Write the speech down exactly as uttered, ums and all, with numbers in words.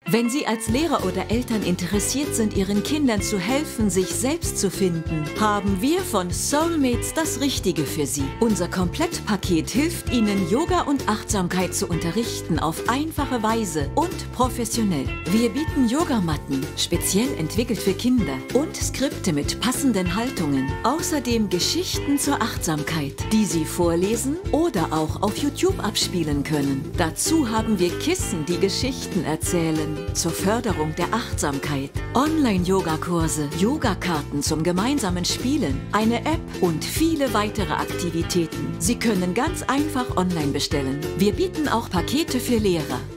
Wenn Sie als Lehrer oder Eltern interessiert sind, Ihren Kindern zu helfen, sich selbst zu finden, haben wir von Soulmates das Richtige für Sie. Unser Komplettpaket hilft Ihnen, Yoga und Achtsamkeit zu unterrichten auf einfache Weise und professionell. Wir bieten Yogamatten, speziell entwickelt für Kinder, und Skripte mit passenden Haltungen. Außerdem Geschichten zur Achtsamkeit, die Sie vorlesen oder auch auf YouTube abspielen können. Dazu haben wir Kissen, die Geschichten erzählen zur Förderung der Achtsamkeit, Online-Yoga-Kurse, Yogakarten zum gemeinsamen Spielen, eine App und viele weitere Aktivitäten. Sie können ganz einfach online bestellen. Wir bieten auch Pakete für Lehrer.